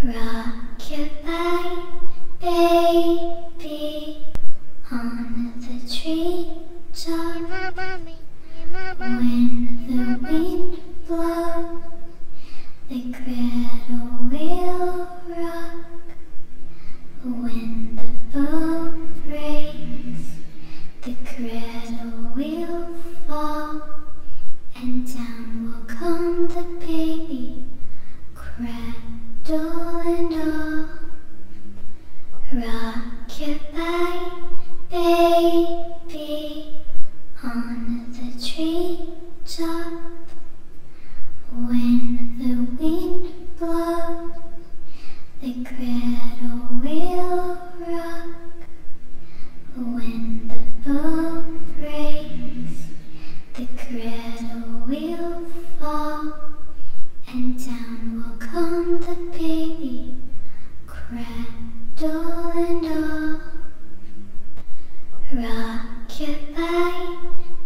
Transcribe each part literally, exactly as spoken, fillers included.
Rockabye baby on the treetop. When the wind blows, the cradle will rock. When the boat breaks, the cradle will fall, and down will come the baby, cradle and all. Rockabye baby on the treetop. When the wind blows, the cradle will rock. When the boat breaks, the cradle will fall, and down will come the baby, cradle and all. Rockabye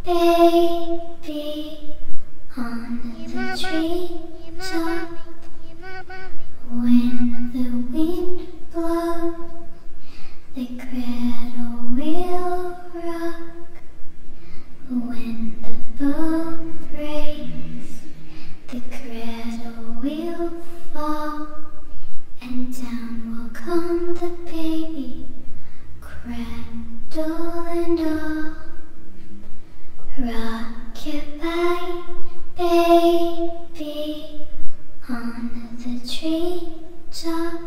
baby on the treetop. When the wind blows, the cradle will rock. When the boat breaks, the cradle will fall, and down will come the baby, cradle and all. Rockabye baby on the treetop.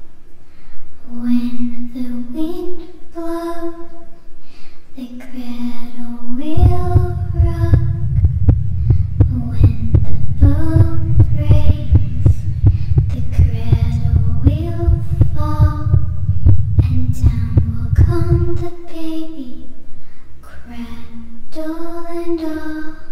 When the wind blows, the cradle will rock. When the boat breaks, the cradle will fall, and down will come the baby, cradle and all.